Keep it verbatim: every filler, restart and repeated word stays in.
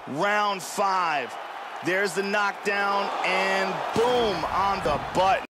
round five. There's the knockdown, and boom, on the button.